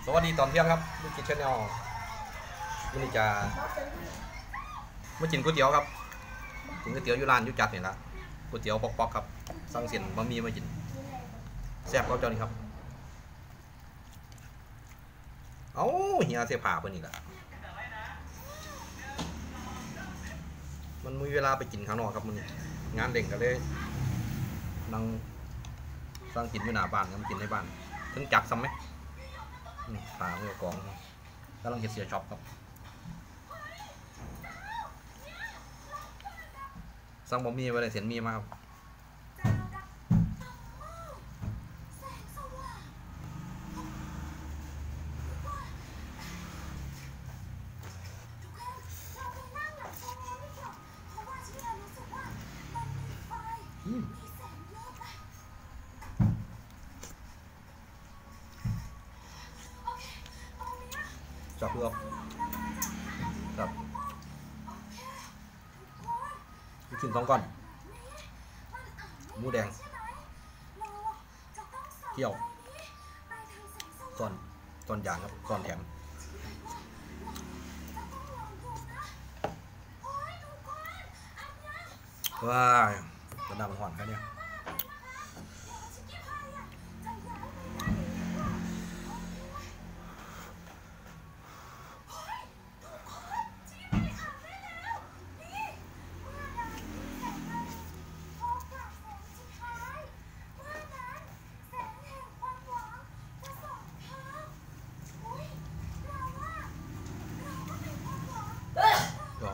สวัสดีตอนเที่ยงครับลูกกินชาแนลวันนี้จะมากินก๋วยเตี๋ยวครับกินก๋วยเตี๋ยวอยู่ร้านยุจัดเนี่ยละก๋วยเตี๋ยวปอกๆครับสั่งเสียนบะหมี่มากินแซ่บเขาเจ้านี่ครับเอ้าเฮียเสียผ่าเพิ่นอีกละมันมีเวลาไปกินข้างนอกครับมันงานเด่งกันเลยนั่งสั่งกินอยู่หน้าบ้านก็มากินในบ้านถึงจักซ้ำไหมผ่าเมื่อกองกำลังเห็ดเสียช็อปครับสั่งบะหมี่ไว้เลยเสียนมีมาครับจับเพื่อครับกิน2 ก้อนหมูแดงเกี๊ยวตอนอย่างครับตอนแถมว้ายกระดาษมันหอนแค่นี้ครับ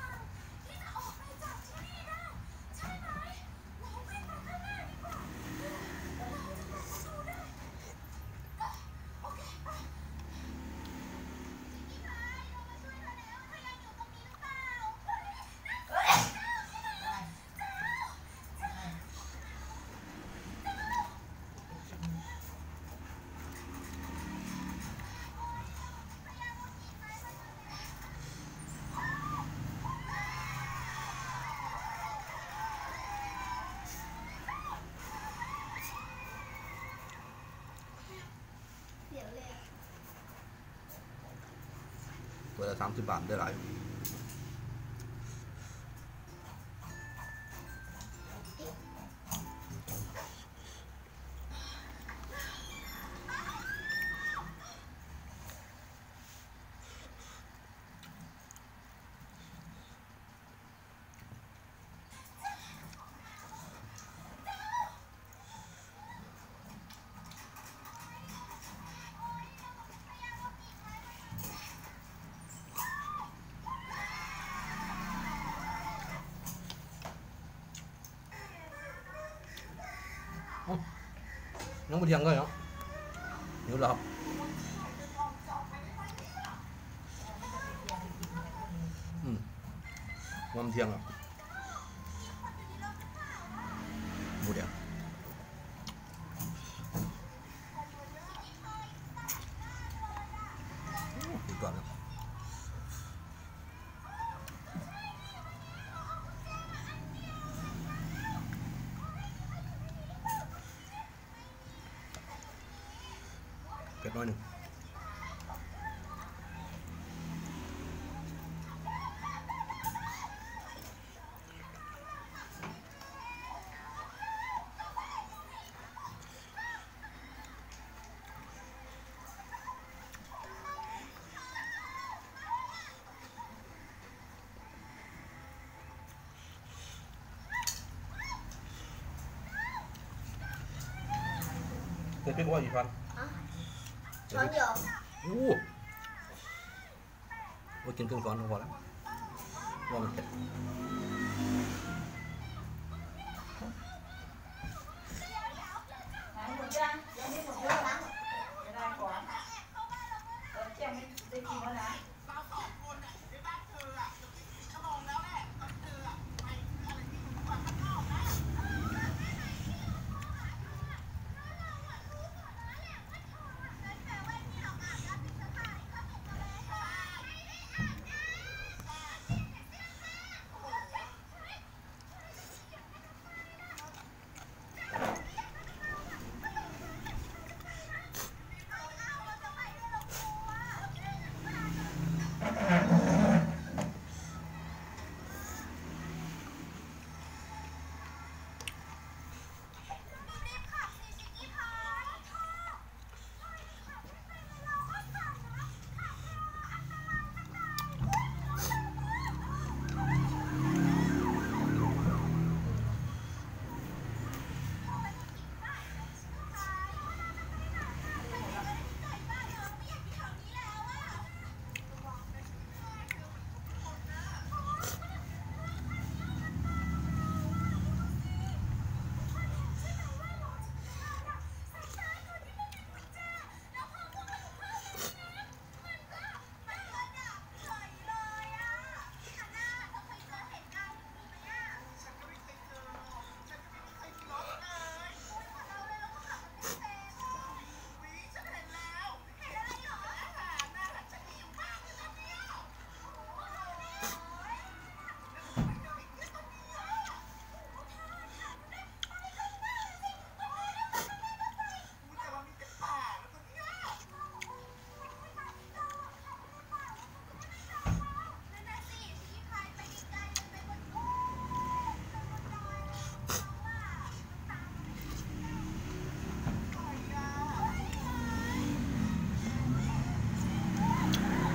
ตัวละ30 บาทได้หลายน้องบุญเทียงก็เหรอหิวแล้วครับน้ำเทียงอ่ะบุญเทียงดีก่อนนะเผ็ดน้อยหนึ่งเผ็ดพริกว่ากี่ช้อนช้อนเดียวว่ากินครึ่งช้อนก็พอแล้วว่ามันเผ็ด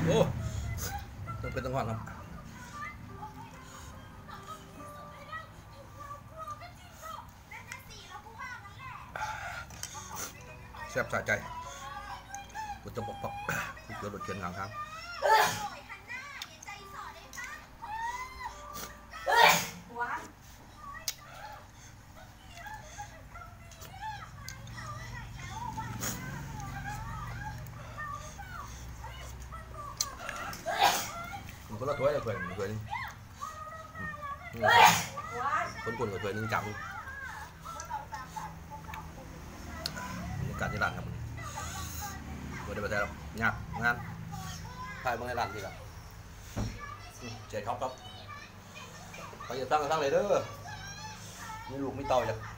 โอ้ต้องเป็นต้องหอนครับแซ่บสะใจกูจะบอกกูเจอรถเข็นหลังทางมันก็ละถ้วยละถ้วยนึงคนกับถ้วยนึงจับบรรยากาศที่ร้านครับไม่ได้ไปแต่หรอกงานถ่ายมาในร้านทีละเจ๊ท็อปครับไปอย่าตั้งเลยเด้อมีลูกมีเต่าอย่าง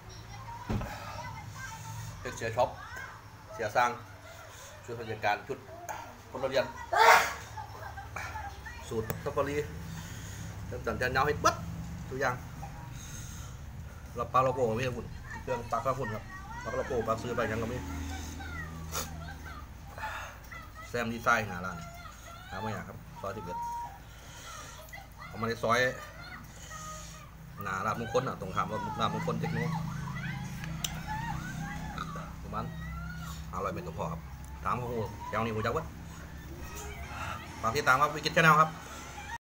เป็นเสียช็อปเสียสร้างชุดพยาการชุดคนเรียนสูตรซัฟฟารีเริ่มจากเงาให้บัดตัวอย่างเราปลาโลโก้ไม่ใช่หุ่นเครื่องปลาข้าวหุ่นครับปลาโลโก้ปลาซื้อไปยังก็ไม่แซมดีไซน์หาร้านหาไม่ยากครับซอย11เอามาในซอยหนาลาบมงคลตรงขามลาบมงคลเทคโนประมาณ500 เมตรก็พอครับตามหัวแถวนี้หัวจักวัดฝากติดตามครับวิกิตชาแนลครับ